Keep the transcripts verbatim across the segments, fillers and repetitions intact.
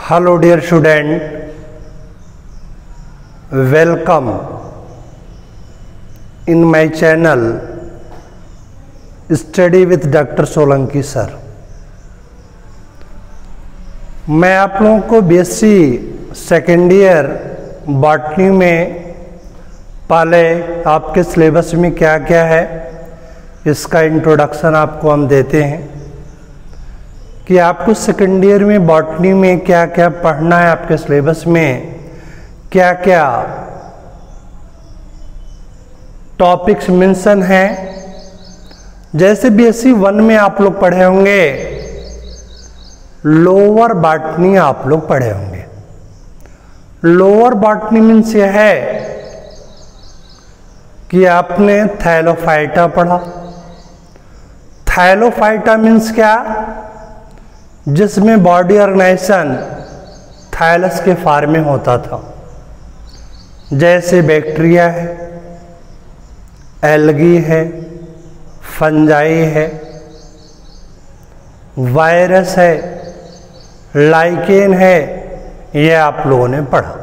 Hello dear student, welcome in my channel Study with doctor Solanki sir. मैं आप लोगों को बीएससी सेकेंड ईयर बॉटनी में पहले आपके सिलेबस में क्या क्या है इसका इंट्रोडक्शन आपको हम देते हैं कि आपको सेकेंड ईयर में बॉटनी में क्या क्या पढ़ना है, आपके सिलेबस में क्या क्या टॉपिक्स मेंशन हैं। जैसे बीएससी वन में आप लोग पढ़े होंगे लोअर बॉटनी, आप लोग पढ़े होंगे। लोअर बॉटनी मीन्स यह है कि आपने थैलोफाइटा पढ़ा। थैलोफाइटा मीन्स क्या, जिसमें बॉडी ऑर्गेनाइजेशन थायलस के फार्म में होता था। जैसे बैक्टीरिया है, एल्गी है, फंजाई है, वायरस है, लाइकेन है, यह आप लोगों ने पढ़ा।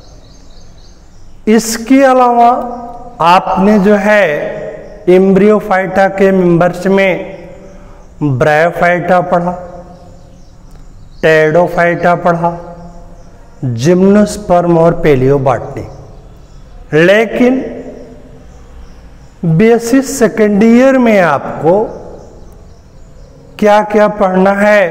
इसके अलावा आपने जो है एम्ब्रियोफाइटा के मेंबर्स में ब्रायोफाइटा पढ़ा, टेरिडोफाइटा पढ़ा, जिम्नोस्पर्म और पेलियोबॉटनी। लेकिन बीएससी सेकेंड ईयर में आपको क्या क्या पढ़ना है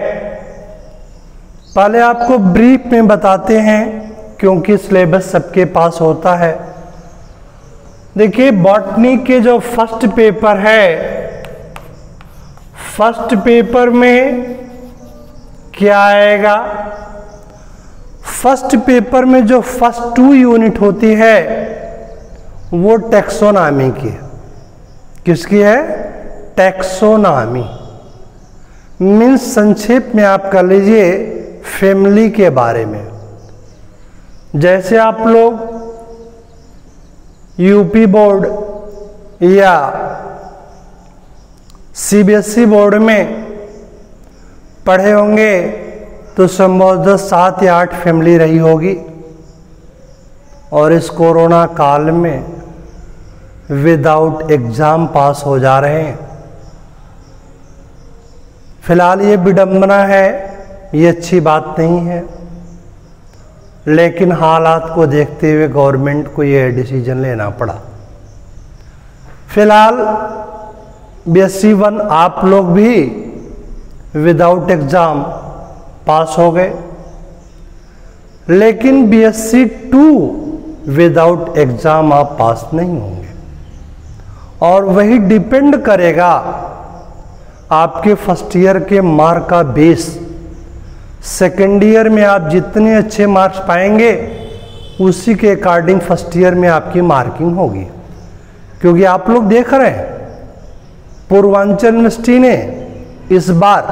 पहले आपको ब्रीफ में बताते हैं, क्योंकि सिलेबस सबके पास होता है। देखिए बॉटनी के जो फर्स्ट पेपर है, फर्स्ट पेपर में क्या आएगा, फर्स्ट पेपर में जो फर्स्ट टू यूनिट होती है वो टैक्सोनॉमी की है। किसकी है? टैक्सोनॉमी मीन्स संक्षेप में आप कर लीजिए फैमिली के बारे में। जैसे आप लोग यूपी बोर्ड या सीबीएसई बोर्ड में पढ़े होंगे तो संभवतः सात या आठ फैमिली रही होगी, और इस कोरोना काल में विदाउट एग्जाम पास हो जा रहे हैं। फिलहाल ये विडंबना है, ये अच्छी बात नहीं है, लेकिन हालात को देखते हुए गवर्नमेंट को ये डिसीजन लेना पड़ा। फिलहाल बीएससी वन आप लोग भी विदाउट एग्जाम पास हो गए, लेकिन बीएससी टू विदाउट एग्जाम आप पास नहीं होंगे, और वही डिपेंड करेगा आपके फर्स्ट ईयर के मार्क का बेस। सेकेंड ईयर में आप जितने अच्छे मार्क्स पाएंगे उसी के अकॉर्डिंग फर्स्ट ईयर में आपकी मार्किंग होगी। क्योंकि आप लोग देख रहे हैं पूर्वांचल यूनिवर्सिटी ने इस बार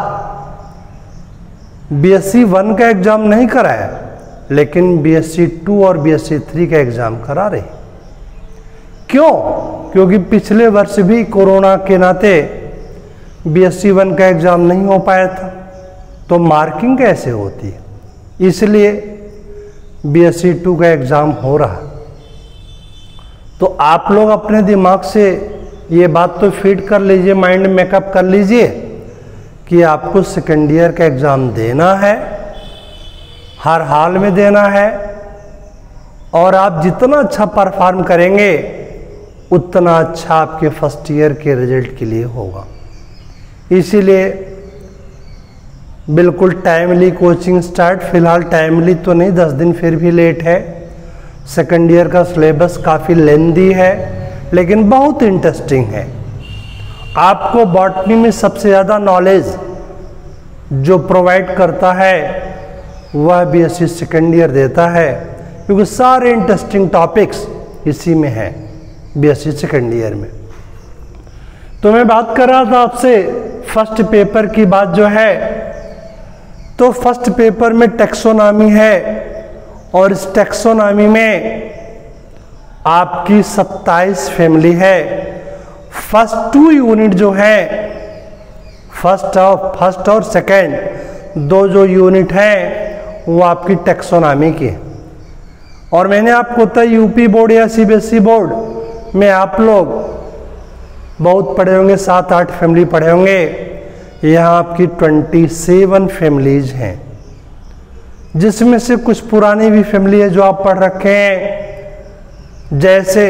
बीएससी वन का एग्जाम नहीं कराया, लेकिन बीएससी टू और बीएससी थ्री का एग्जाम करा रहे। क्यों? क्योंकि पिछले वर्ष भी कोरोना के नाते बीएससी वन का एग्जाम नहीं हो पाया था, तो मार्किंग कैसे होती है, इसलिए बीएससी टू का एग्जाम हो रहा। तो आप लोग अपने दिमाग से ये बात तो फीड कर लीजिए, माइंड मेकअप कर लीजिए कि आपको सेकेंड ईयर का एग्जाम देना है, हर हाल में देना है, और आप जितना अच्छा परफॉर्म करेंगे उतना अच्छा आपके फर्स्ट ईयर के रिजल्ट के लिए होगा। इसीलिए बिल्कुल टाइमली कोचिंग स्टार्ट। फिलहाल टाइमली तो नहीं, दस दिन फिर भी लेट है। सेकेंड ईयर का सिलेबस काफ़ी लेंदी है, लेकिन बहुत इंटरेस्टिंग है। आपको बॉटनी में सबसे ज़्यादा नॉलेज जो प्रोवाइड करता है वह बीएससी सेकेंड ईयर देता है, क्योंकि सारे इंटरेस्टिंग टॉपिक्स इसी में है बीएससी सेकेंड ईयर में। तो मैं बात कर रहा था आपसे फर्स्ट पेपर की बात जो है, तो फर्स्ट पेपर में टैक्सोनॉमी है, और इस टैक्सोनॉमी में आपकी सत्ताईस फैमिली है। फर्स्ट टू यूनिट जो है, फर्स्ट और फर्स्ट और सेकेंड दो जो यूनिट हैं वो आपकी टैक्सोनॉमी की है। और मैंने आपको बताया यूपी बोर्ड या सीबीएसई बोर्ड में आप लोग बहुत पढ़े होंगे, सात आठ फैमिली पढ़े होंगे। यहाँ आपकी सत्ताईस फैमिलीज हैं, जिसमें से कुछ पुरानी भी फैमिली है जो आप पढ़ रखे हैं, जैसे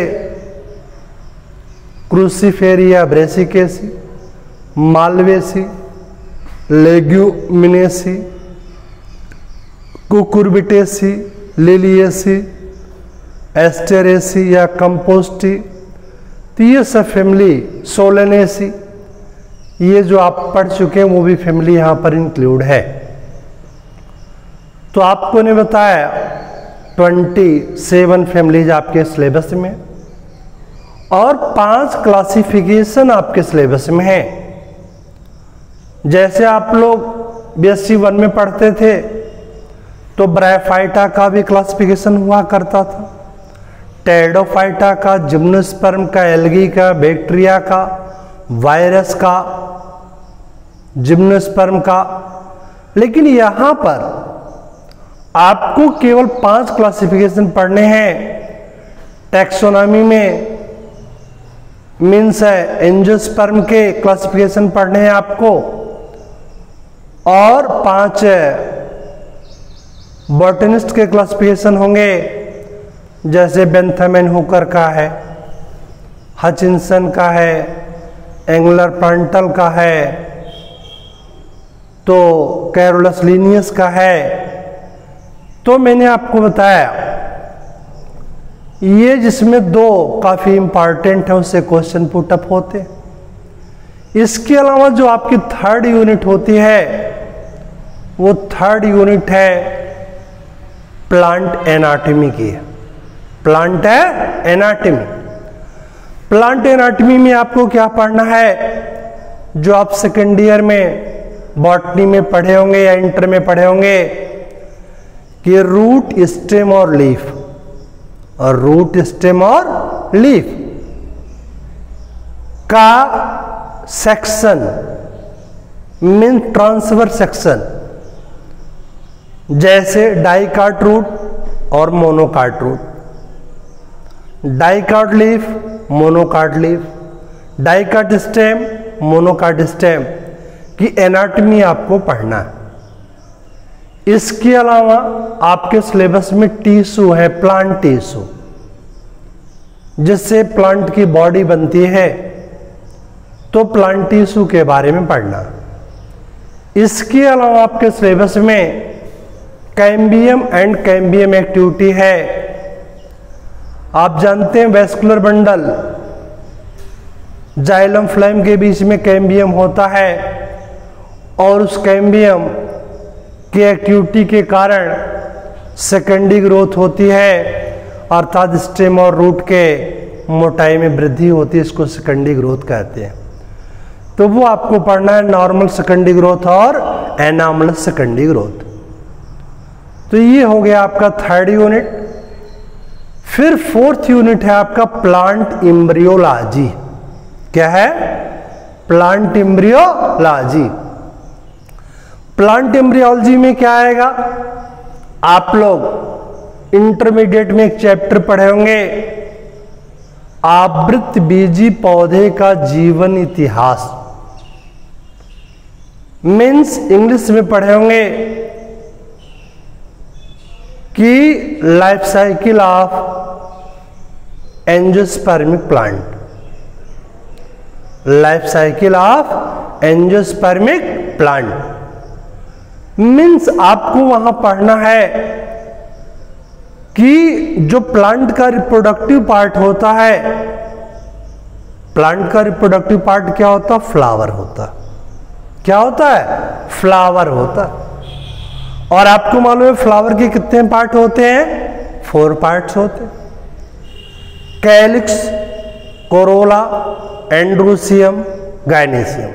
cruciferae brassicaceae, malvaceae, leguminosae, cucurbitaceae, liliaceae, asteraceae या कंपोस्टी, तो ये सब फैमिली, सोलेनेसी, ये जो आप पढ़ चुके हैं वो भी फैमिली यहाँ पर इंक्लूड है। तो आपको ने बताया सत्ताईस फैमिलीज आपके सिलेबस में और पांच क्लासिफिकेशन आपके सिलेबस में है। जैसे आप लोग बीएससी वन में पढ़ते थे तो ब्रायोफाइटा का भी क्लासिफिकेशन हुआ करता था, टेरिडोफाइटा का, जिम्नोस्पर्म का, एल्गी का, बैक्टीरिया का, वायरस का, जिम्नोस्पर्म का। लेकिन यहां पर आपको केवल पांच क्लासिफिकेशन पढ़ने हैं। टैक्सोनॉमी में मीन्स है एंजियोस्पर्म के क्लासिफिकेशन पढ़ने हैं आपको, और पांच बॉटनिस्ट के क्लासिफिकेशन होंगे, जैसे बेंथम एंड हुकर का है, हचिंसन का है, एंगुलर प्लांटल का है, तो कैरोलस लीनियस का है। तो मैंने आपको बताया ये जिसमें दो काफी इंपॉर्टेंट है, उससे क्वेश्चन पुट अप होते। इसके अलावा जो आपकी थर्ड यूनिट होती है वो थर्ड यूनिट है प्लांट एनाटॉमी की। प्लांट है एनाटॉमी। प्लांट एनाटॉमी में आपको क्या पढ़ना है, जो आप सेकेंड ईयर में बॉटनी में पढ़े होंगे या इंटर में पढ़े होंगे कि रूट, स्टेम और लीफ, और रूट, स्टेम और लीफ का सेक्शन मीन ट्रांसफर सेक्शन, जैसे डाइकाट रूट और monocot root, dicot leaf, monocot leaf, dicot stem, monocot stem की एनाटॉमी आपको पढ़ना है। इसके अलावा आपके सिलेबस में टिश्यू है, प्लांट टिश्यू, जिससे प्लांट की बॉडी बनती है, तो प्लांट टिश्यू के बारे में पढ़ना। इसके अलावा आपके सिलेबस में कैम्बियम एंड कैम्बियम एक्टिविटी है। आप जानते हैं वेस्कुलर बंडल, जाइलम फ्लेम के बीच में कैम्बियम होता है, और उस कैम्बियम की एक्टिविटी के कारण सेकेंडरी ग्रोथ होती है, अर्थात स्टेम और रूट के मोटाई में वृद्धि होती है, इसको सेकेंडरी ग्रोथ कहते हैं। तो वो आपको पढ़ना है, नॉर्मल सेकेंडरी ग्रोथ और एनामलस सेकेंडरी ग्रोथ। तो ये हो गया आपका थर्ड यूनिट। फिर फोर्थ यूनिट है आपका प्लांट एम्ब्रियोलॉजी। क्या है? Plant embryology. प्लांट एम्ब्रियोलॉजी में क्या आएगा, आप लोग इंटरमीडिएट में एक चैप्टर पढ़े होंगे, आवृत बीजी पौधे का जीवन इतिहास। मीन्स इंग्लिश में पढ़े होंगे कि life cycle of angiospermic plant, life cycle of angiospermic plant. Means आपको वहां पढ़ना है कि जो प्लांट का रिप्रोडक्टिव पार्ट होता है, प्लांट का रिप्रोडक्टिव पार्ट क्या होता है? फ्लावर होता। क्या होता है? फ्लावर होता। और आपको मालूम है फ्लावर के कितने पार्ट होते हैं? फोर पार्ट्स होते हैं, कैलिक्स, कोरोला, एंड्रोसियम, गाइनेसियम।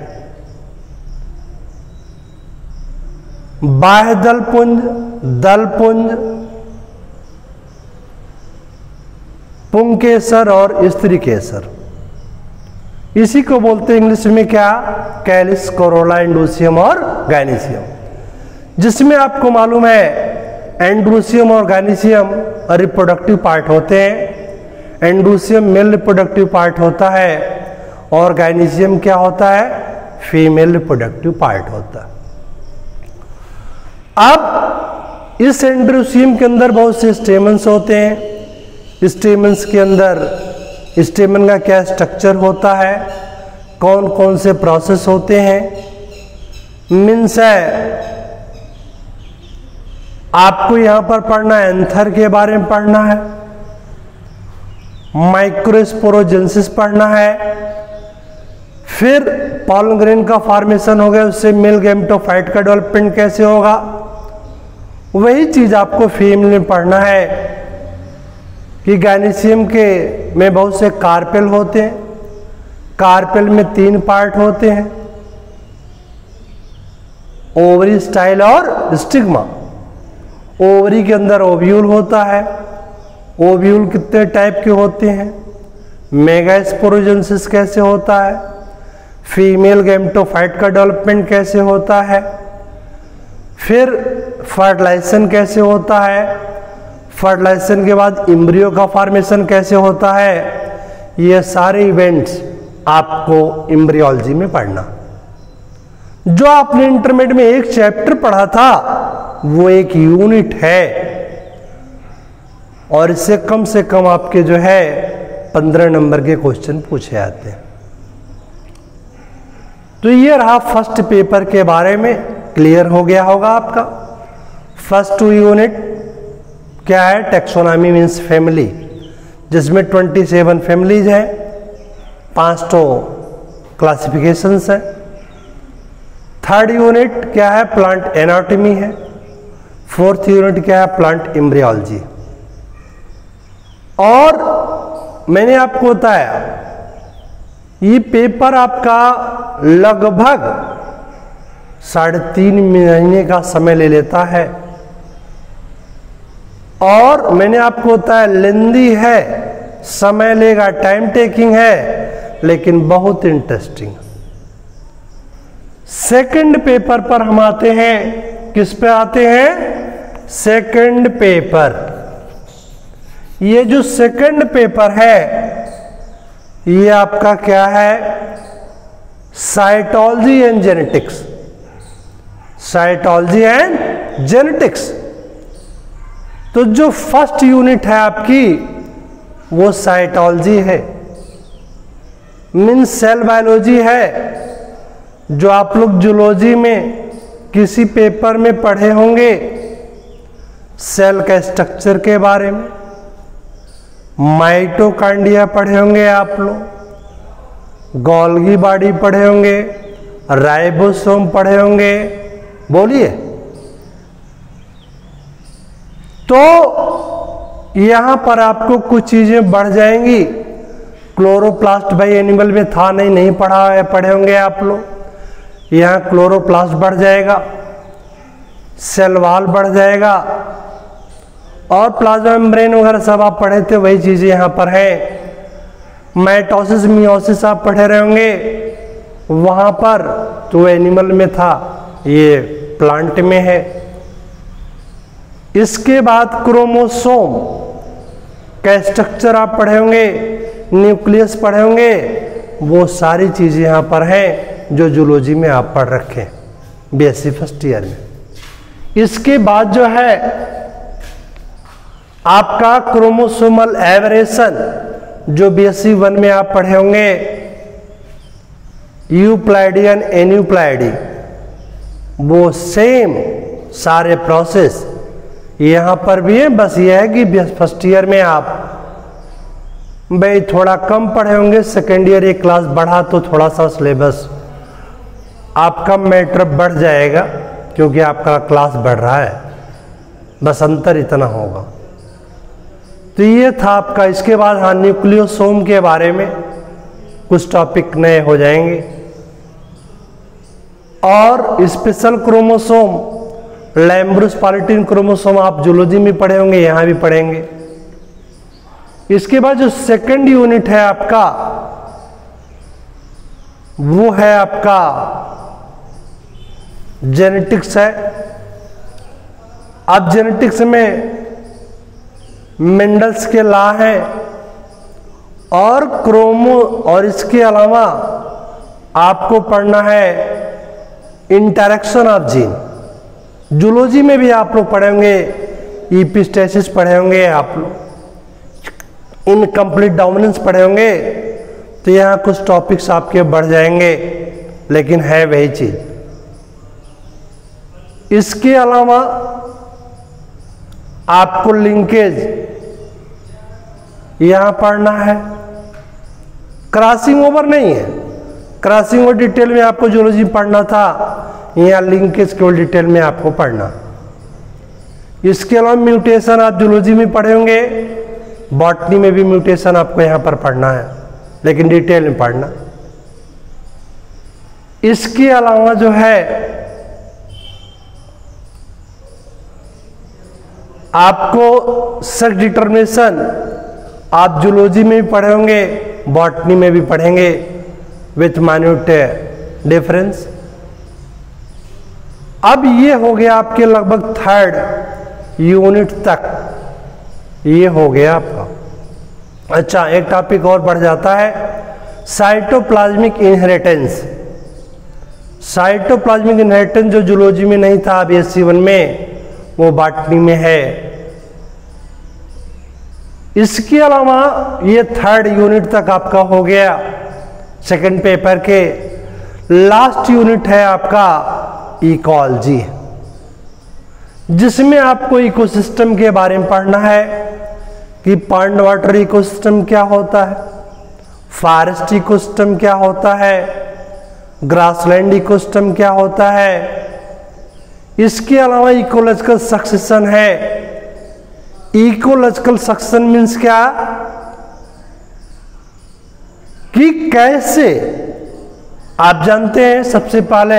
बाह्य दलपुंज, दलपुंज, पुंकेसर और स्त्रीकेसर। इसी को बोलते हैं इंग्लिश में क्या? कैलिक्स, कोरोला, एंडोसियम और गाइनेसियम। जिसमें आपको मालूम है एंड्रोसियम और गाइनीशियम रिप्रोडक्टिव पार्ट होते हैं। एंड्रोसियम मेल रिप्रोडक्टिव पार्ट होता है और गाइनीशियम क्या होता है, फीमेल रिप्रोडक्टिव पार्ट होता है। अब इस एंड्रोसियम के अंदर बहुत से स्टेमन्स होते हैं। स्टेमन्स के अंदर स्टेमन का क्या स्ट्रक्चर होता है, कौन कौन से प्रोसेस होते हैं, मीन्स है आपको यहां पर पढ़ना है, एंथर के बारे में पढ़ना है, माइक्रोस्पोरोजेंसिस पढ़ना है, फिर पॉलन ग्रेन का फॉर्मेशन हो गया, उससे मेल गैमेटोफाइट का डेवलपमेंट कैसे होगा, वही चीज आपको फीमेल में पढ़ना है कि गाइनीशियम के में बहुत से कार्पेल होते हैं। कार्पेल में तीन पार्ट होते हैं, ओवरी, स्टाइल और स्टिग्मा। ओवरी के अंदर ओव्यूल होता है। ओव्यूल कितने टाइप के होते हैं, मेगास्पोरोजेंसिस कैसे होता है, फीमेल गैमेटोफाइट का डेवलपमेंट कैसे होता है, फिर फर्टिलाइजेशन कैसे होता है, फर्टिलाइजेशन के बाद एम्ब्रियो का फॉर्मेशन कैसे होता है, ये सारे इवेंट्स आपको एम्ब्रियोलॉजी में पढ़ना। जो आपने इंटरमीडिएट में एक चैप्टर पढ़ा था वो एक यूनिट है और इससे कम से कम आपके जो है पंद्रह नंबर के क्वेश्चन पूछे जाते हैं। तो ये रहा फर्स्ट पेपर के बारे में, क्लियर हो गया होगा आपका। फर्स्ट यूनिट क्या है, टेक्सोनॉमी मीन्स फैमिली, जिसमें सत्ताईस फैमिलीज है, पांच तो क्लासिफिकेशंस है। थर्ड यूनिट क्या है, प्लांट एनाटॉमी है। फोर्थ यूनिट क्या है, प्लांट एम्ब्रियोलॉजी। और मैंने आपको बताया ये पेपर आपका लगभग साढ़े तीन महीने का समय ले लेता है और मैंने आपको बताया लेंदी है, समय लेगा, टाइम टेकिंग है, लेकिन बहुत इंटरेस्टिंग। सेकंड पेपर पर हम आते हैं, किस पे आते हैं, सेकंड पेपर। ये जो सेकंड पेपर है ये आपका क्या है, cytology and genetics. Cytology and genetics. तो जो फर्स्ट यूनिट है आपकी वो साइटोलॉजी है, मीन्स सेल बायोलॉजी है, जो आप लोग जूलॉजी में किसी पेपर में पढ़े होंगे, सेल का स्ट्रक्चर के बारे में। माइटोकांड्रिया पढ़े होंगे आप लोग, गोल्गी बॉडी पढ़े होंगे, राइबोसोम पढ़े होंगे, बोलिए। तो यहां पर आपको कुछ चीजें बढ़ जाएंगी। क्लोरोप्लास्ट भाई एनिमल में था नहीं, नहीं पढ़ा है, पढ़े होंगे आप लोग। यहां क्लोरोप्लास्ट बढ़ जाएगा, सेल वॉल बढ़ जाएगा और प्लाज्मा मेम्ब्रेन वगैरह सब आप पढ़े थे, वही चीजें यहां पर है। माइटोसिस मियोसिस आप पढ़े रहे होंगे वहां पर, तो एनिमल में था, ये प्लांट में है। इसके बाद क्रोमोसोम का स्ट्रक्चर आप पढ़े होंगे, न्यूक्लियस पढ़े होंगे, वो सारी चीजें यहां पर हैं जो जूलॉजी में आप पढ़ रखे बीएससी फर्स्ट ईयर में। इसके बाद जो है आपका क्रोमोसोमल एवरेशन, जो बीएससी वन में आप पढ़े होंगे, यूप्लाइडी एंड एन्यूप्लाइडी, वो सेम सारे प्रोसेस यहां पर भी है। बस ये है कि फर्स्ट ईयर में आप भाई थोड़ा कम पढ़े होंगे, सेकेंड ईयर एक क्लास बढ़ा तो थोड़ा सा सिलेबस आपका मैटर बढ़ जाएगा क्योंकि आपका क्लास बढ़ रहा है, बस अंतर इतना होगा। तो ये था आपका। इसके बाद हाँ, न्यूक्लियोसोम के बारे में कुछ टॉपिक नए हो जाएंगे और special chromosome, lampbrush polytene chromosome आप जूलॉजी में पढ़े होंगे, यहां भी पढ़ेंगे। इसके बाद जो सेकंड यूनिट है आपका वो है आपका जेनेटिक्स है। अब जेनेटिक्स में मेंडल्स के लॉ हैं और क्रोमो, और इसके अलावा आपको पढ़ना है इंटरेक्शन ऑफ जीन। जूलॉजी में भी आप लोग पढ़े होंगे, एपिस्टेसिस पढ़े होंगे, आप लोग इनकम्प्लीट डोमिनेंस पढ़े होंगे। तो यहाँ कुछ टॉपिक्स आपके बढ़ जाएंगे, लेकिन है वही चीज। इसके अलावा आपको लिंकेज यहां पढ़ना है। क्रॉसिंग ओवर नहीं है, क्रॉसिंग ओवर डिटेल में आपको जूलॉजी पढ़ना था, यहां लिंकेज केवल डिटेल में आपको पढ़ना। इसके अलावा म्यूटेशन आप जूलॉजी में पढ़े होंगे, बॉटनी में भी म्यूटेशन आपको यहां पर पढ़ना है, लेकिन डिटेल में पढ़ना। इसके अलावा जो है आपको सेक्स डिटर्मिनेशन आप जूलॉजी में भी पढ़े होंगे, बॉटनी में भी पढ़ेंगे, विथ माइन्यूट डिफरेंस। अब ये हो गया आपके लगभग थर्ड यूनिट तक, ये हो गया आपका। अच्छा, एक टॉपिक और बढ़ जाता है, साइटोप्लाज्मिक इनहेरिटेंस। साइटोप्लाज्मिक इनहेरिटेंस जो जूलॉजी में नहीं था, बी एस सी वन में, वो बॉटनी में है। इसके अलावा ये थर्ड यूनिट तक आपका हो गया सेकंड पेपर के। लास्ट यूनिट है आपका इकोलॉजी, जिसमें आपको इकोसिस्टम के बारे में पढ़ना है कि पॉन्ड वाटर इकोसिस्टम क्या होता है, फॉरेस्ट इकोसिस्टम क्या होता है, ग्रासलैंड इकोसिस्टम क्या होता है। इसके अलावा इकोलॉजिकल सक्सेशन है। इकोलॉजिकल सक्सेशन मीन्स क्या, कि कैसे, आप जानते हैं सबसे पहले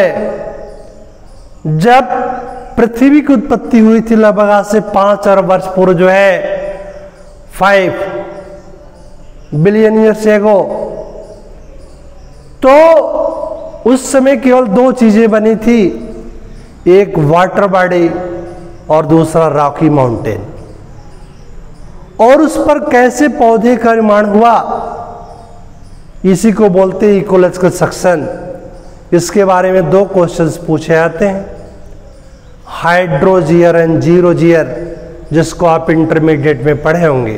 जब पृथ्वी की उत्पत्ति हुई थी लगभग आज से पांच अरब वर्ष पूर्व जो है, फाइव बिलियन ईयर्स एगो, तो उस समय केवल दो चीजें बनी थी, एक वाटर बॉडी और दूसरा रॉकी माउंटेन। और उस पर कैसे पौधे का निर्माण हुआ, इसी को बोलते हैं इकोलॉजिकल सक्सेशन। इसके बारे में दो क्वेश्चंस पूछे जाते हैं, हाइड्रोजियर एंड जीरोजियर, जिसको आप इंटरमीडिएट में पढ़े होंगे।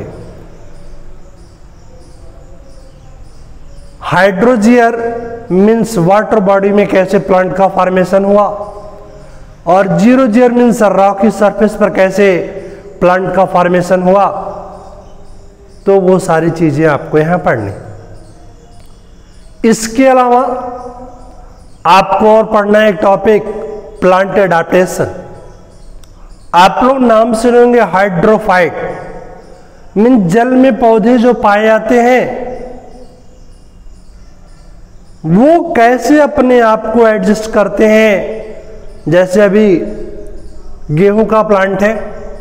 हाइड्रोजियर मीन्स वाटर बॉडी में कैसे प्लांट का फॉर्मेशन हुआ, और जीरोजियर मीन्स रॉकी सरफेस पर कैसे प्लांट का फॉर्मेशन हुआ। तो वो सारी चीजें आपको यहां पढ़नी। इसके अलावा आपको और पढ़ना है एक टॉपिक, प्लांट एडाप्टेशन। आप लोग नाम सुनेंगे हाइड्रोफाइट, मीन जल में पौधे जो पाए जाते हैं वो कैसे अपने आप को एडजस्ट करते हैं। जैसे अभी गेहूं का प्लांट है,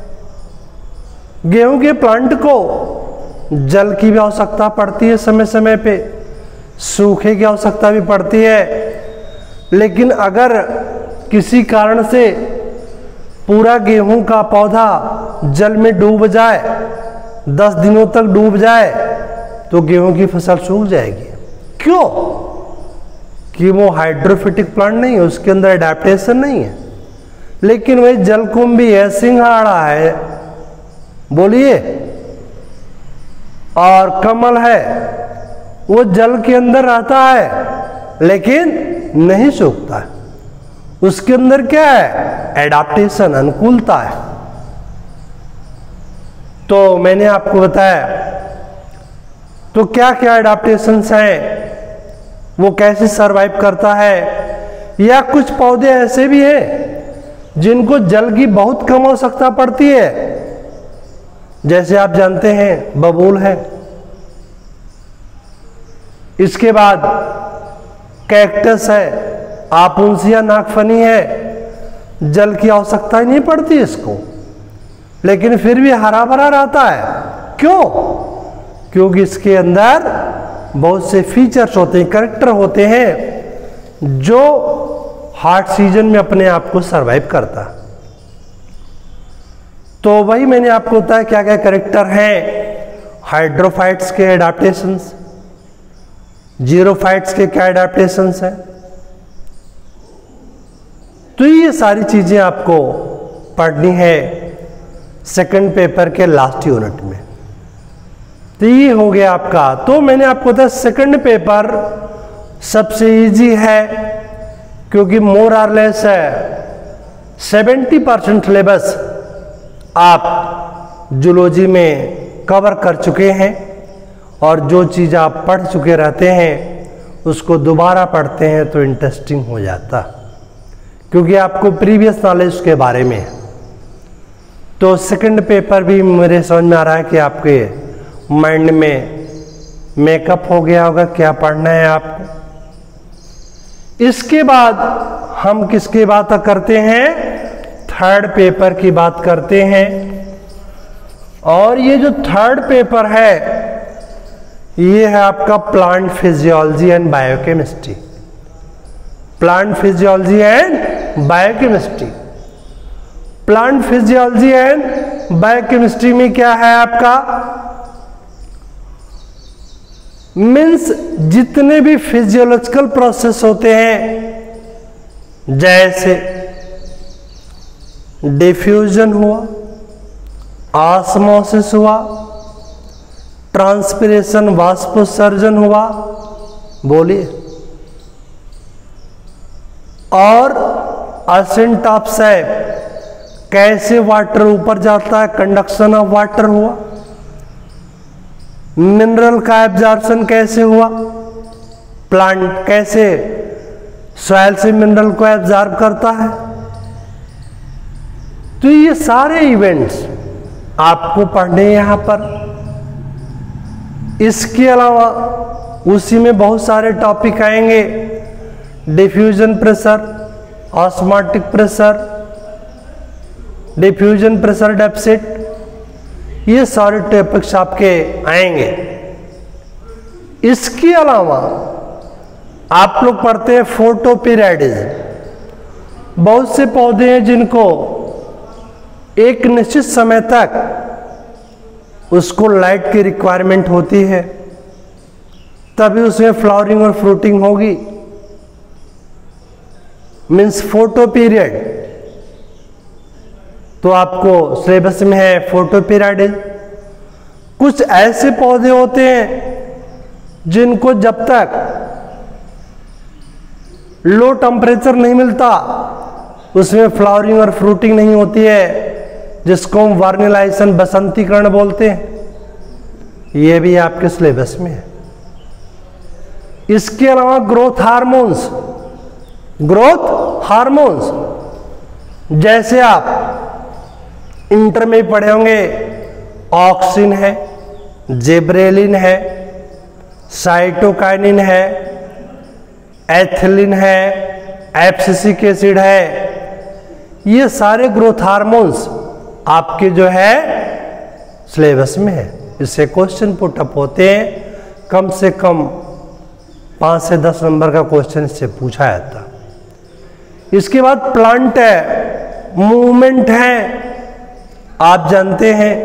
गेहूं के प्लांट को जल की भी आवश्यकता पड़ती है, समय समय पे सूखे की आवश्यकता भी पड़ती है। लेकिन अगर किसी कारण से पूरा गेहूं का पौधा जल में डूब जाए, दस दिनों तक डूब जाए, तो गेहूं की फसल सूख जाएगी। क्यों? कि वो हाइड्रोफिटिक प्लांट नहीं है, उसके अंदर एडेप्टेशन नहीं है। लेकिन वही जलकुंभी है, सिंघाड़ा है, बोलिए, और कमल है, वो जल के अंदर रहता है लेकिन नहीं सूखता है। उसके अंदर क्या है? एडाप्टेशन, अनुकूलता है। तो मैंने आपको बताया, तो क्या क्या एडाप्टेशंस हैं, वो कैसे सरवाइव करता है। या कुछ पौधे ऐसे भी हैं जिनको जल की बहुत कम आवश्यकता पड़ती है, जैसे आप जानते हैं बबूल है। इसके बाद कैक्टस है, आपुंसिया नागफनी है, जल की आवश्यकता ही नहीं पड़ती इसको, लेकिन फिर भी हरा भरा रहता है। क्यों? क्योंकि इसके अंदर बहुत से फीचर्स होते हैं, कैरेक्टर होते हैं जो हॉट सीजन में अपने आप को सरवाइव करता है। तो वही मैंने आपको बताया क्या क्या कैरेक्टर हैं हाइड्रोफाइट्स के एडाप्टेशंस, जीरोफाइट्स के क्या एडाप्टेशंस हैं। तो ये सारी चीजें आपको पढ़नी है सेकंड पेपर के लास्ट यूनिट में। तो ये हो गया आपका। तो मैंने आपको बताया सेकंड पेपर सबसे इजी है क्योंकि मोर आर लेस है सेवेंटी परसेंट सिलेबस आप जूलॉजी में कवर कर चुके हैं और जो चीज़ आप पढ़ चुके रहते हैं उसको दोबारा पढ़ते हैं तो इंटरेस्टिंग हो जाता क्योंकि आपको प्रीवियस नॉलेज के बारे में है। तो सेकंड पेपर भी मेरे समझ में आ रहा है कि आपके माइंड में मेकअप हो गया होगा क्या पढ़ना है आपको। इसके बाद हम किसकी बात करते हैं, थर्ड पेपर की बात करते हैं। और ये जो थर्ड पेपर है ये है आपका plant physiology and biochemistry. Plant physiology and biochemistry plant physiology and biochemistry में क्या है आपका, मीन्स जितने भी फिजियोलॉजिकल प्रोसेस होते हैं जैसे डिफ्यूजन हुआ, ऑस्मोसिस हुआ, ट्रांसपिरेशन वाष्पोत्सर्जन हुआ, बोलिए, और असेंट ऑफ सैप कैसे वाटर ऊपर जाता है, कंडक्शन ऑफ वाटर हुआ, मिनरल का एब्जॉर्प्शन कैसे हुआ, प्लांट कैसे सॉइल से मिनरल को एब्जॉर्ब करता है। तो ये सारे इवेंट्स आपको पढ़ने यहां पर। इसके अलावा उसी में बहुत सारे टॉपिक आएंगे, diffusion pressure, osmotic pressure, diffusion pressure deficit, ये सारे टॉपिक्स आपके आएंगे। इसके अलावा आप लोग पढ़ते हैं फोटोपीरियडिज्म। बहुत से पौधे हैं जिनको एक निश्चित समय तक उसको लाइट की रिक्वायरमेंट होती है तभी उसमें फ्लावरिंग और फ्रूटिंग होगी, मीन्स फोटो पीरियड। तो आपको सिलेबस में है फोटो पीरियड। कुछ ऐसे पौधे होते हैं जिनको जब तक लो टेम्परेचर नहीं मिलता उसमें फ्लावरिंग और फ्रूटिंग नहीं होती है, जिसको हम वर्निलाइजेशन बसंतीकरण बोलते हैं। ये भी आपके सिलेबस में है। इसके अलावा ग्रोथ हार्मोन्स, ग्रोथ हार्मोन्स जैसे आप इंटर में पढ़े होंगे, ऑक्सिन है, जेब्रेलिन है, साइटोकाइनिन है, एथिलीन है, एब्सिसिक एसिड है। ये सारे ग्रोथ हार्मोन्स आपके जो है सिलेबस में है। इससे क्वेश्चन पुटअप होते हैं, कम से कम पाँच से दस नंबर का क्वेश्चन इससे पूछा जाता। इसके बाद प्लांट है, मूवमेंट है, आप जानते हैं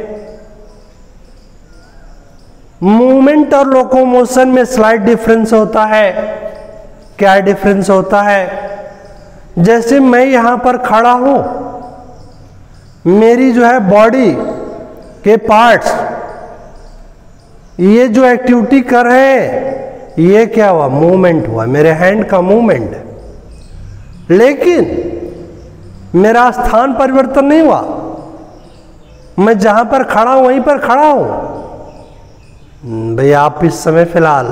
मूवमेंट और लोकोमोशन में स्लाइट डिफरेंस होता है। क्या डिफरेंस होता है, जैसे मैं यहां पर खड़ा हूं, मेरी जो है बॉडी के पार्ट्स ये जो एक्टिविटी कर रहे हैं ये क्या हुआ, मूवमेंट हुआ, मेरे हैंड का मूवमेंट है। लेकिन मेरा स्थान परिवर्तन नहीं हुआ, मैं जहां पर खड़ा हूं वहीं पर खड़ा हूं। भैया आप इस समय फिलहाल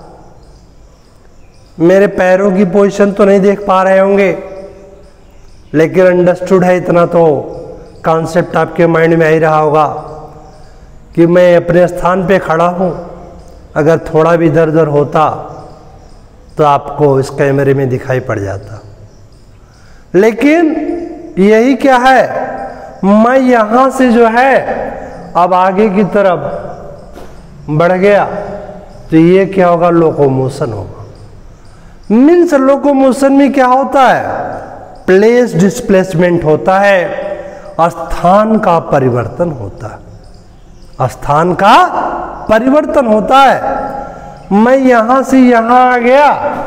मेरे पैरों की पोजीशन तो नहीं देख पा रहे होंगे, लेकिन अंडरस्टूड है, इतना तो कॉन्सेप्ट आपके माइंड में आ ही रहा होगा कि मैं अपने स्थान पे खड़ा हूं। अगर थोड़ा भी इधर उधर होता तो आपको इस कैमरे में दिखाई पड़ जाता। लेकिन यही क्या है, मैं यहां से जो है अब आगे की तरफ बढ़ गया तो ये क्या होगा, लोकोमोशन होगा। मीन्स लोकोमोशन में क्या होता है, प्लेस डिस्प्लेसमेंट होता है। स्थान का परिवर्तन होता है, स्थान का परिवर्तन होता है। मैं यहां से यहां आ गया,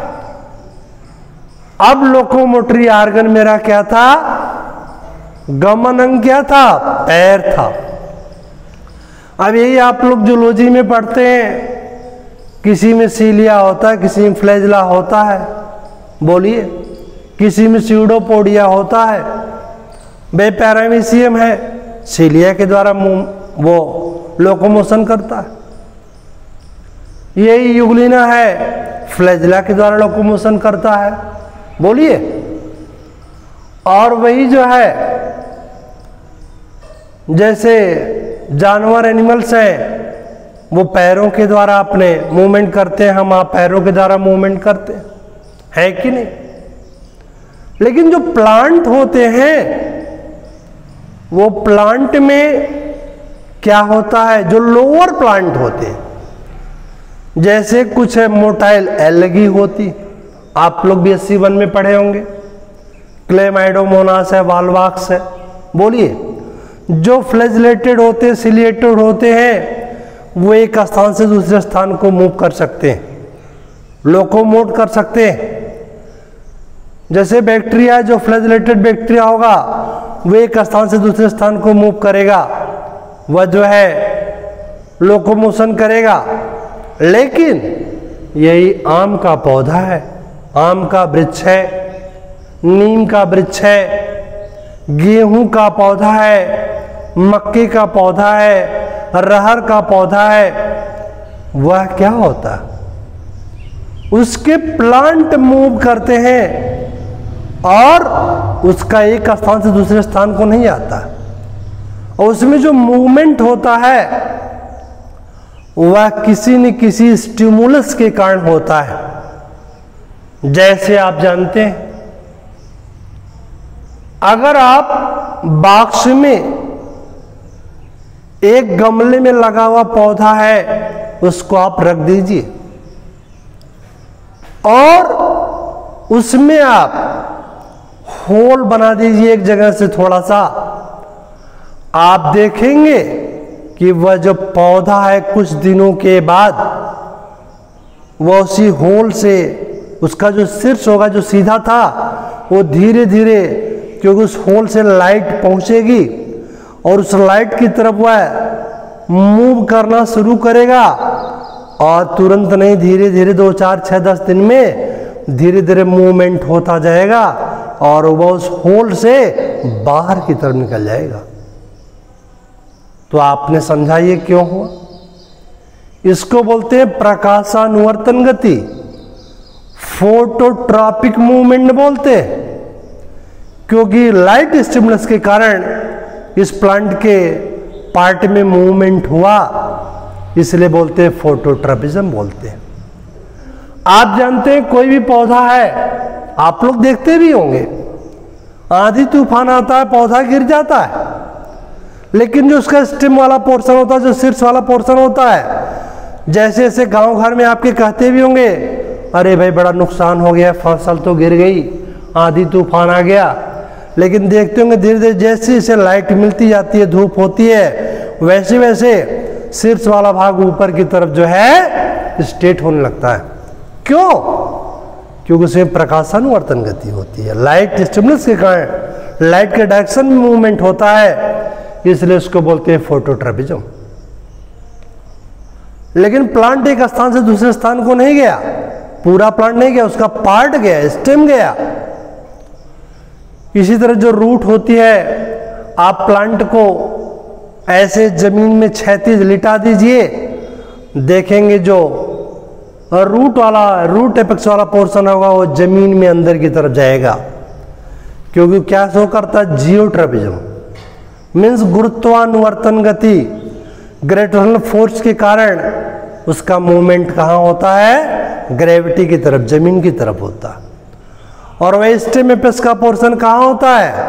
अब लोकोमोटरी आर्गन मेरा क्या था, गमन अंग क्या था, पैर था। अब यही आप लोग जूलॉजी में पढ़ते हैं, किसी में सीलिया होता है, किसी में फ्लैजला होता है, बोलिए, किसी में स्यूडोपोडिया होता है, बे पैरामीशियम है, सीलिया के द्वारा मुंह वो लोकोमोशन करता है। यही यूग्लिना है, फ्लैजला के द्वारा लोकोमोशन करता है, बोलिए। और वही जो है, जैसे जानवर एनिमल्स हैं, वो पैरों के द्वारा अपने मूवमेंट करते हैं, हम आप पैरों के द्वारा मूवमेंट करते हैं, है कि नहीं। लेकिन जो प्लांट होते हैं, वो प्लांट में क्या होता है, जो लोअर प्लांट होते हैं, जैसे कुछ है मोटाइल एल्गी होती, आप लोग बी एस सी वन में पढ़े होंगे, क्लेमाइडोमोनास है, वाल्वाक्स है, बोलिए। जो फ्लैजलेटेड होते हैं, सिलिएटेड होते हैं, वो एक स्थान से दूसरे स्थान को मूव कर सकते हैं, लोकोमोट कर सकते हैं। जैसे बैक्टीरिया, जो फ्लैजलेटेड बैक्टीरिया होगा, वो एक स्थान से दूसरे स्थान को मूव करेगा, वह जो है लोकोमोशन करेगा। लेकिन यही आम का पौधा है, आम का वृक्ष है, नीम का वृक्ष है, गेहूं का पौधा है, मक्के का पौधा है, रहर का पौधा है, वह क्या होता है, उसके प्लांट मूव करते हैं और उसका एक स्थान से दूसरे स्थान को नहीं आता, और उसमें जो मूवमेंट होता है वह किसी न किसी स्टिमुलस के कारण होता है। जैसे आप जानते हैं, अगर आप बॉक्स में एक गमले में लगा हुआ पौधा है, उसको आप रख दीजिए और उसमें आप होल बना दीजिए एक जगह से थोड़ा सा, आप देखेंगे कि वह जो पौधा है कुछ दिनों के बाद वह उसी होल से, उसका जो शीर्ष होगा जो सीधा था, वो धीरे धीरे, क्योंकि उस होल से लाइट पहुंचेगी और उस लाइट की तरफ वह मूव करना शुरू करेगा, और तुरंत नहीं, धीरे धीरे दो चार छः दस दिन में धीरे धीरे मूवमेंट होता जाएगा और वह उस होल से बाहर की तरफ निकल जाएगा। तो आपने समझा ये क्यों हुआ? इसको बोलते हैं प्रकाशानुवर्तन गति, फोटोट्रॉपिक मूवमेंट बोलते हैं, क्योंकि लाइट स्टिमुलस के कारण इस प्लांट के पार्ट में मूवमेंट हुआ, इसलिए बोलते हैं फोटोट्रॉपिज्म बोलते हैं। आप जानते हैं कोई भी पौधा है, आप लोग देखते भी होंगे, आंधी तूफान आता है, पौधा गिर जाता है, लेकिन जो उसका स्टेम वाला पोर्शन होता है, जो शीर्ष वाला पोर्शन होता है, जैसे जैसे गांव घर में आपके कहते भी होंगे, अरे भाई बड़ा नुकसान हो गया, फसल तो गिर गई, आंधी तूफान आ गया। लेकिन देखते होंगे धीरे धीरे जैसे जैसे लाइट मिलती जाती है, धूप होती है, वैसे वैसे शीर्ष वाला भाग ऊपर की तरफ जो है स्ट्रेट होने लगता है। क्यों? क्योंकि उसमें प्रकाशानुवर्तन गति होती है, लाइट स्टिमुलस के कारण लाइट के डायरेक्शन में मूवमेंट होता है, इसलिए उसको बोलते हैं फोटोट्रॉपिज्म। लेकिन प्लांट एक स्थान से दूसरे स्थान को नहीं गया, पूरा प्लांट नहीं गया, उसका पार्ट गया, स्टेम गया। इसी तरह जो रूट होती है, आप प्लांट को ऐसे जमीन में क्षैतिज लिटा दीजिए, देखेंगे जो रूट वाला, रूट एपेक्स वाला पोर्शन होगा वो जमीन में अंदर की तरफ जाएगा, क्योंकि क्या शो करता है, जियोट्रॉपिज्म मीन्स गुरुत्वानुवर्तन गति, ग्रेविटेशनल फोर्स के कारण उसका मूवमेंट कहाँ होता है, ग्रेविटी की तरफ, जमीन की तरफ होता है। और वह स्टेम एपेक्स का पोर्शन कहाँ होता है,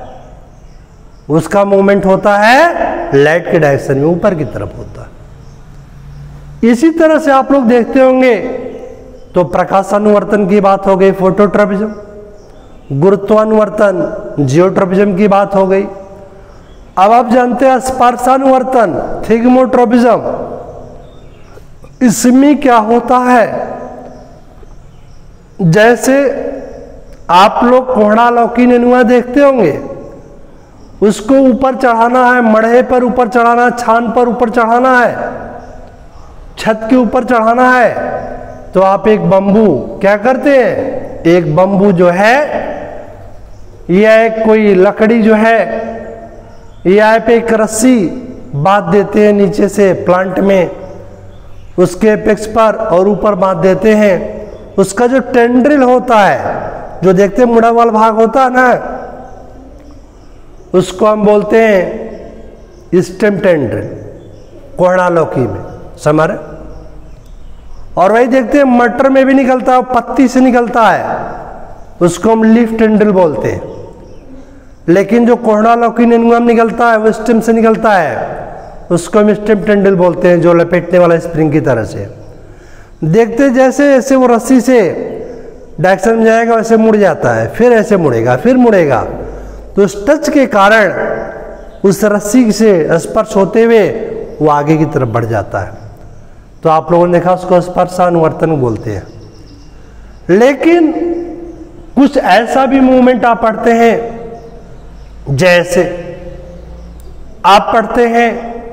उसका मूवमेंट होता है लाइट के डायरेक्शन में, ऊपर की तरफ होता है। इसी तरह से आप लोग देखते होंगे, तो प्रकाशानुवर्तन की बात हो गई, फोटोट्रॉपिज्म, गुरुत्वानुवर्तन, जियोट्रॉपिज्म की बात हो गई। अब आप जानते हैं स्पर्शानुवर्तन, थिगमोट्रोपिज्म, इसमें क्या होता है, जैसे आप लोग कोहड़ा लौकी नेनुआ देखते होंगे, उसको ऊपर चढ़ाना है, मड़हे पर ऊपर चढ़ाना है, छान पर ऊपर चढ़ाना है, छत के ऊपर चढ़ाना है, तो आप एक बम्बू क्या करते हैं, एक बम्बू जो है या एक कोई लकड़ी जो है या पे एक रस्सी बांध देते हैं नीचे से प्लांट में, उसके एपेक्स पर, और ऊपर बांध देते हैं। उसका जो टेंड्रिल होता है, जो देखते हैं मुड़ा वाला भाग होता है ना, उसको हम बोलते हैं स्टेम टेंड्रिल, कोहड़ा लौकी में समझ। और वही देखते हैं मटर में भी निकलता है, पत्ती से निकलता है, उसको हम लीफ टेंड्रिल बोलते हैं। लेकिन जो कोहड़ा लौकी नेनुआ में निकलता है वो स्टेम से निकलता है, उसको हम स्टेम टेंड्रिल बोलते हैं, जो लपेटने वाला स्प्रिंग की तरह से। देखते जैसे जैसे वो रस्सी से डायरेक्शन में जाएगा वैसे मुड़ जाता है, फिर ऐसे मुड़ेगा, फिर मुड़ेगा, तो उस टच के कारण उस रस्सी से स्पर्श होते हुए वो आगे की तरफ बढ़ जाता है। तो आप लोगों ने देखा उसको स्पर्शानुवर्तन बोलते हैं। लेकिन कुछ ऐसा भी मूवमेंट आप पढ़ते हैं, जैसे आप पढ़ते हैं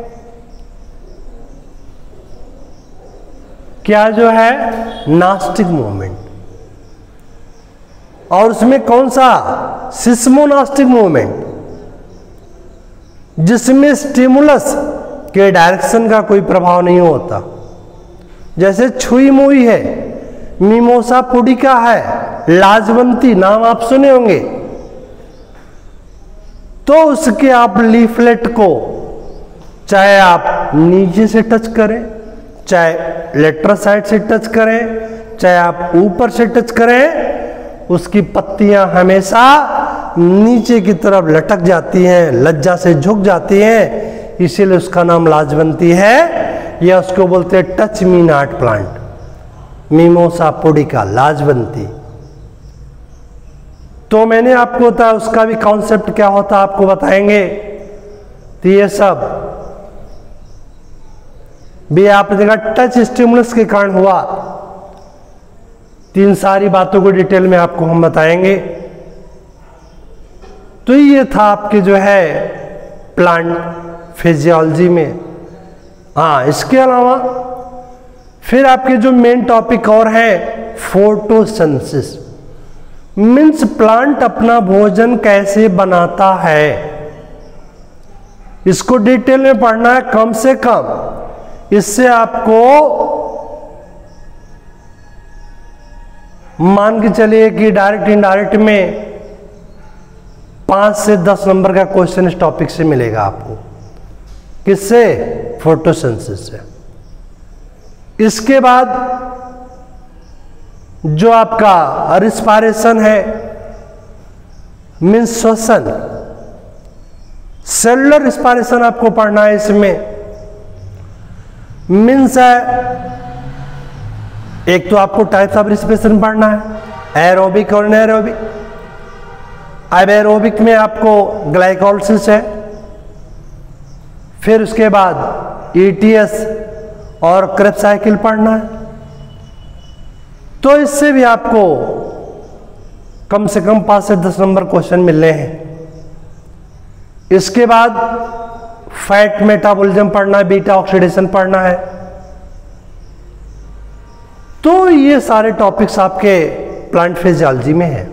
क्या जो है नास्टिक मूवमेंट, और उसमें कौन सा सिस्मोनास्टिक मूवमेंट, जिसमें स्टिमुलस के डायरेक्शन का कोई प्रभाव नहीं होता। जैसे छुई मुई है, मिमोसा पुडिका है, लाजवंती नाम आप सुने होंगे, तो उसके आप लीफलेट को चाहे आप नीचे से टच करें, चाहे लेटरल साइड से टच करें, चाहे आप ऊपर से टच करें, उसकी पत्तियां हमेशा नीचे की तरफ लटक जाती हैं, लज्जा से झुक जाती हैं, इसीलिए उसका नाम लाजवंती है, या उसको बोलते हैं touch me not plant, mimosa pudica, लाजवंती। तो मैंने आपको बताया उसका भी कॉन्सेप्ट क्या होता है, आपको बताएंगे। तो ये सब भी आपने देखा टच स्टिमुलस के कारण हुआ, तीन सारी बातों को डिटेल में आपको हम बताएंगे। तो ये था आपके जो है प्लांट फिजियोलॉजी में। हाँ, इसके अलावा फिर आपके जो मेन टॉपिक और है फोटोसिंथेसिस, मीन्स प्लांट अपना भोजन कैसे बनाता है, इसको डिटेल में पढ़ना है कम से कम। इससे आपको मान के चलिए कि डायरेक्ट इनडायरेक्ट में पांच से दस नंबर का क्वेश्चन इस टॉपिक से मिलेगा आपको। किससे? फोटोसिंथेसिस से। इसके बाद जो आपका रिस्पायरेशन है, मीन्स श्वसन, सेलुलर रिस्पायरेशन आपको पढ़ना है। इसमें मीन्स है, एक तो आपको टाइप्स ऑफ रिस्पिरेशन पढ़ना है, एरोबिक और एनारोबिक। अब एरोबिक में आपको ग्लाइकोलिसिस है, फिर उसके बाद ईटीएस और क्रेब्स साइकिल पढ़ना है। तो इससे भी आपको कम से कम पांच से दस नंबर क्वेश्चन मिलने हैं। इसके बाद फैट मेटाबॉलिज्म पढ़ना है, बीटा ऑक्सीडेशन पढ़ना है। तो ये सारे टॉपिक्स आपके प्लांट फिजियोलॉजी में है।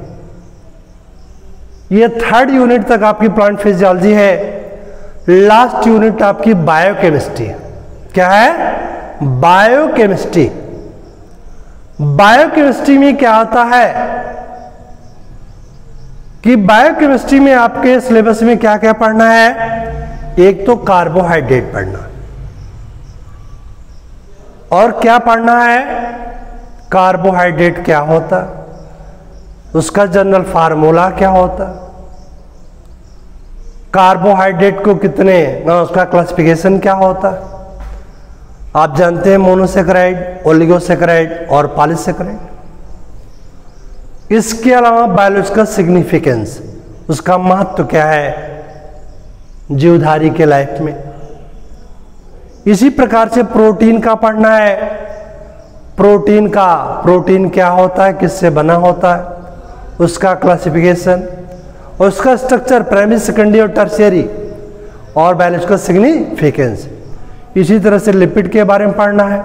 ये थर्ड यूनिट तक आपकी प्लांट फिजियोलॉजी है। लास्ट यूनिट आपकी बायोकेमिस्ट्री है। क्या है? बायोकेमिस्ट्री। बायोकेमिस्ट्री में क्या आता है कि बायोकेमिस्ट्री में आपके सिलेबस में क्या क्या पढ़ना है? एक तो कार्बोहाइड्रेट पढ़ना, और क्या पढ़ना है? कार्बोहाइड्रेट क्या होता, उसका जनरल फार्मूला क्या होता, कार्बोहाइड्रेट को कितने, उसका क्लासिफिकेशन क्या होता। आप जानते हैं मोनोसेकेराइड, ओलिगोसेकेराइड और पॉलीसेकेराइड। इसके अलावा बायोलॉजिकल सिग्निफिकेंस, उसका महत्व क्या है, जीवधारी के लाइफ में। इसी प्रकार से प्रोटीन का पढ़ना है। प्रोटीन का प्रोटीन क्या होता है, किससे बना होता है, उसका क्लासिफिकेशन, उसका स्ट्रक्चर प्राइमरी, सेकेंडरी और टर्शियरी, और बायोलॉजिकल सिग्निफिकेंस। इसी तरह से लिपिड के बारे में पढ़ना है।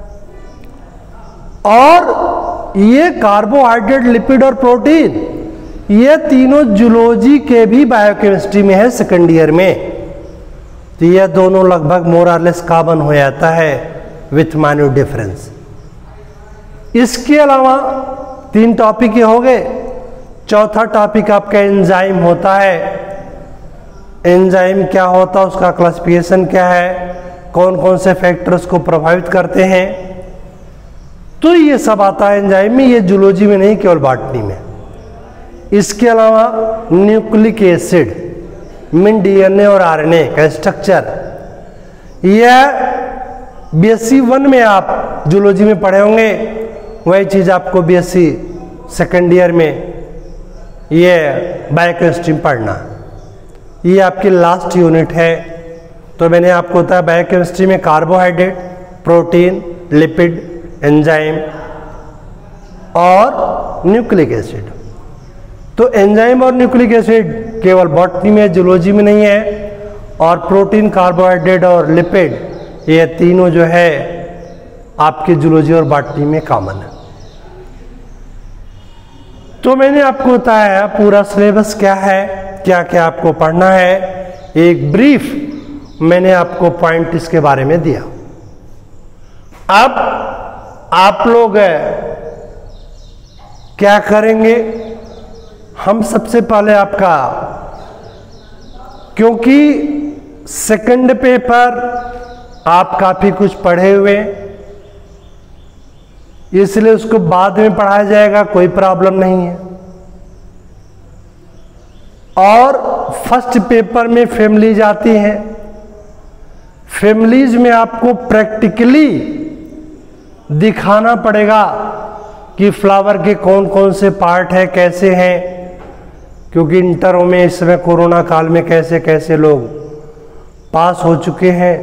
और ये कार्बोहाइड्रेट, लिपिड और प्रोटीन, ये तीनों जूलॉजी के भी बायोकेमिस्ट्री में है सेकेंड ईयर में। तो ये दोनों लगभग मोर और लेस कॉमन हो जाता है विथ माइन्यूट डिफरेंस। इसके अलावा तीन टॉपिक ये हो गए। चौथा टॉपिक आपका एंजाइम होता है। एंजाइम क्या होता है, उसका क्लासिफिकेशन क्या है, कौन कौन से फैक्टर्स को प्रभावित करते हैं, तो ये सब आता है एंजाइम में। ये जूलॉजी में नहीं, केवल बॉटनी में। इसके अलावा न्यूक्लिक एसिड, मीन डीएनए और आरएनए का स्ट्रक्चर, यह बीएससी वन में आप जूलॉजी में पढ़े होंगे। वही चीज आपको बीएससी सेकेंड ईयर में ये बायोकेमिस्ट्री में पढ़ना। ये आपकी लास्ट यूनिट है। तो मैंने आपको बताया बायोकेमिस्ट्री में कार्बोहाइड्रेट, प्रोटीन, लिपिड, एंजाइम और न्यूक्लिक एसिड। तो एंजाइम और न्यूक्लिक एसिड केवल बॉटनी में, जूलॉजी में नहीं है। और प्रोटीन, कार्बोहाइड्रेट और लिपिड, ये तीनों जो है आपके जूलॉजी और बॉटनी में कॉमन है। तो मैंने आपको बताया पूरा सिलेबस क्या है, क्या क्या आपको पढ़ना है। एक ब्रीफ मैंने आपको पॉइंट इसके बारे में दिया। अब आप लोग क्या करेंगे, हम सबसे पहले आपका, क्योंकि सेकंड पेपर आप काफी कुछ पढ़े हुए, इसलिए उसको बाद में पढ़ाया जाएगा, कोई प्रॉब्लम नहीं है। और फर्स्ट पेपर में फैमिलीज आती हैं। फैमिलीज में आपको प्रैक्टिकली दिखाना पड़ेगा कि फ्लावर के कौन कौन से पार्ट है, कैसे हैं, क्योंकि इंटरों में इस समय कोरोना काल में कैसे कैसे लोग पास हो चुके हैं।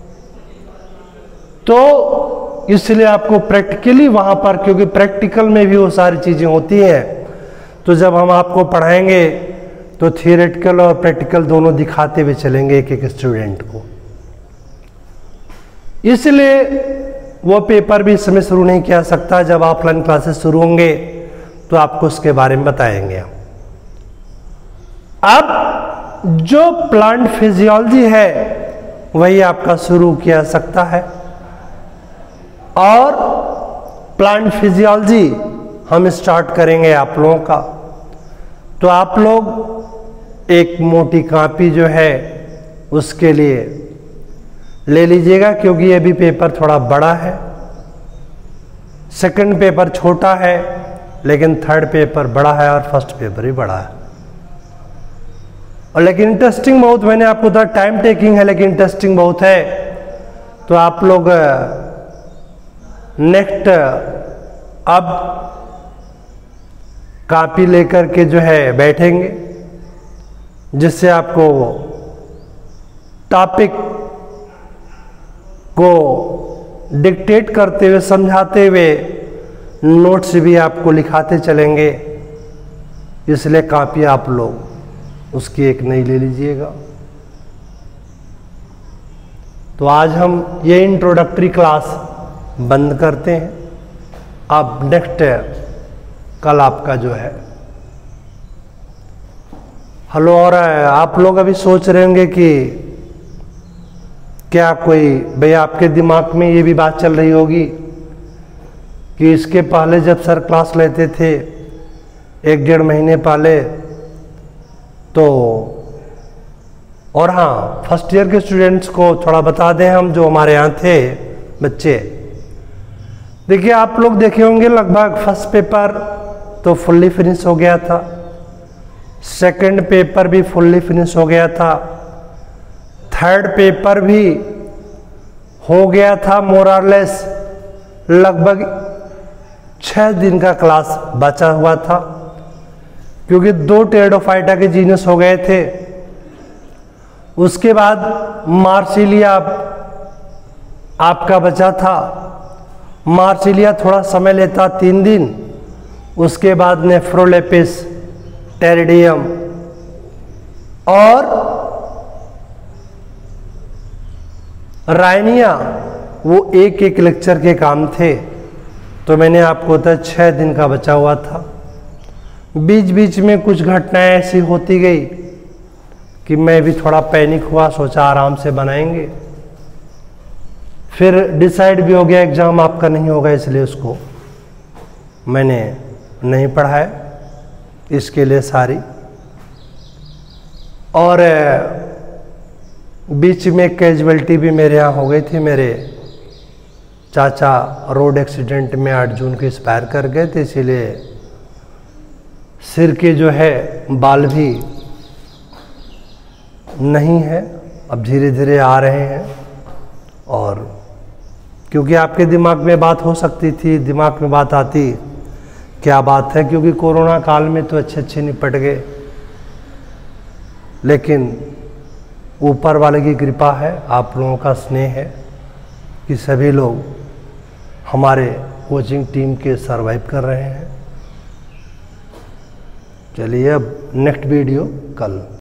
तो इसलिए आपको प्रैक्टिकली वहां पर, क्योंकि प्रैक्टिकल में भी वो सारी चीजें होती हैं, तो जब हम आपको पढ़ाएंगे तो थियोरेटिकल और प्रैक्टिकल दोनों दिखाते हुए चलेंगे एक एक स्टूडेंट को। इसलिए वो पेपर भी इस समय शुरू नहीं किया सकता। जब ऑफलाइन क्लासेस शुरू होंगे तो आपको उसके बारे में बताएंगे। अब जो प्लांट फिजियोलॉजी है वही आपका शुरू किया सकता है। और प्लांट फिजियोलॉजी हम स्टार्ट करेंगे आप लोगों का। तो आप लोग एक मोटी कॉपी जो है उसके लिए ले लीजिएगा, क्योंकि ये भी पेपर थोड़ा बड़ा है। सेकंड पेपर छोटा है लेकिन थर्ड पेपर बड़ा है और फर्स्ट पेपर भी बड़ा है। और लेकिन इंटरेस्टिंग बहुत, मैंने आपको बताया टाइम टेकिंग है लेकिन इंटरेस्टिंग बहुत है। तो आप लोग नेक्स्ट अब कॉपी लेकर के जो है बैठेंगे, जिससे आपको टॉपिक को डिक्टेट करते हुए, समझाते हुए नोट्स भी आपको लिखाते चलेंगे। इसलिए कॉपी आप लोग उसकी एक नई ले लीजिएगा। तो आज हम ये इंट्रोडक्टरी क्लास बंद करते हैं। अब नेक्स्ट कल आपका जो है हेलो। और आप लोग अभी सोच रहे होंगे कि क्या कोई, भैया आपके दिमाग में ये भी बात चल रही होगी कि इसके पहले जब सर क्लास लेते थे एक डेढ़ महीने पहले, तो और हाँ फर्स्ट ईयर के स्टूडेंट्स को थोड़ा बता दें हम, जो हमारे यहाँ थे बच्चे। देखिए आप लोग देखे होंगे लगभग फर्स्ट पेपर तो फुल्ली फिनिश हो गया था, सेकंड पेपर भी फुल्ली फिनिश हो गया था, थर्ड पेपर भी हो गया था मोर और लेस। लगभग छः दिन का क्लास बचा हुआ था, क्योंकि दो टेरिडोफाइटा के जीनस हो गए थे। उसके बाद मार्सिलिया आपका बचा था। मार्सिलिया थोड़ा समय लेता, तीन दिन। उसके बाद नेफ्रोलेपिस, टेरिडियम और राइनिया, वो एक एक लेक्चर के काम थे। तो मैंने आपको तो छः दिन का बचा हुआ था। बीच बीच में कुछ घटनाएं ऐसी होती गई कि मैं भी थोड़ा पैनिक हुआ, सोचा आराम से बनाएंगे। फिर डिसाइड भी हो गया एग्ज़ाम आपका नहीं होगा, इसलिए उसको मैंने नहीं पढ़ाया इसके लिए सारी। और बीच में कैजुअलिटी भी मेरे यहाँ हो गई थी। मेरे चाचा रोड एक्सीडेंट में आठ जून को एक्सपायर कर गए थे, इसीलिए सिर के जो है बाल भी नहीं है, अब धीरे धीरे आ रहे हैं। और क्योंकि आपके दिमाग में बात हो सकती थी, दिमाग में बात आती क्या बात है, क्योंकि कोरोना काल में तो अच्छे अच्छे निपट गए, लेकिन ऊपर वाले की कृपा है, आप लोगों का स्नेह है कि सभी लोग हमारे कोचिंग टीम के सरवाइव कर रहे हैं। चलिए अब नेक्स्ट वीडियो कल।